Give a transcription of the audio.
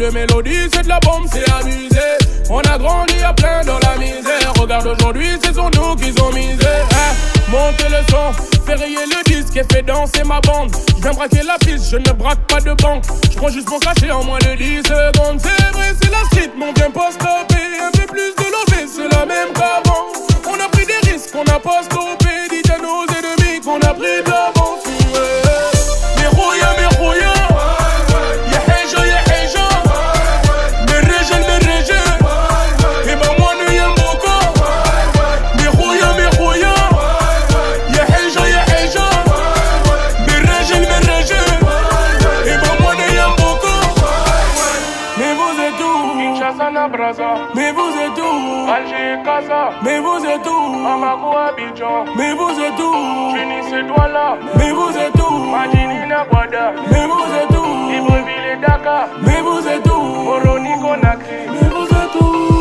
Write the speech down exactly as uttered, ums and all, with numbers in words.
de mélodie, c'est de la bombe, c'est abusé. On a grandi à plein dans la misère. Regarde aujourd'hui, c'est sur nous qu'ils ont misé. Hein, montez le son, fais rayer le disque et fais danser ma bande. Je viens braquer la piste, je ne braque pas de banque. Je prends juste mon cachet en moins de dix secondes. C'est vrai, c'est la street, mon bien pas stoppé. Un peu plus de lové, c'est la même qu'avant. On a pris des risques, on n'a pas stoppé. Dites à nos ennemis qu'on a pris de l'avance. Mais rouya, mais rouya. Mais vous êtes où? Alger, Casa. Mais vous êtes où? Bamako, Abidjan. Mais vous êtes où? Tunis et Douala. Mais vous êtes où? Madinina, Guada. Mais vous êtes où? Libreville et Dakar. Mais vous êtes où? Moroni, Conakry. Mais vous êtes où?